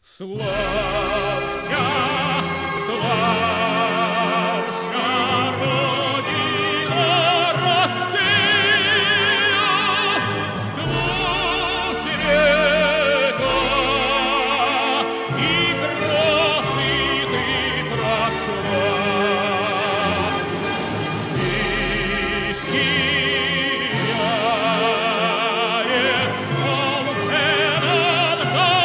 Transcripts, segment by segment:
Славься, славься, Родина Россия, с двусвета, и грозы ты прошла, и сияет солнце над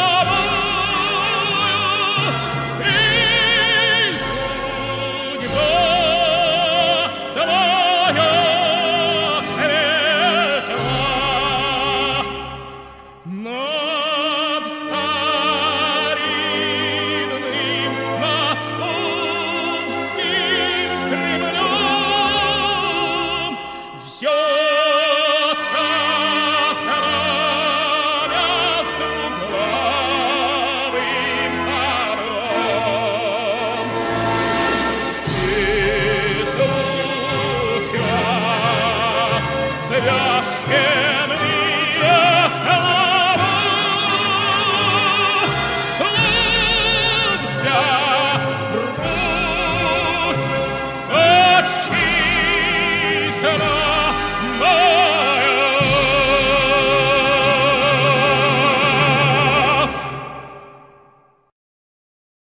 тобою, и судьба твоя светла.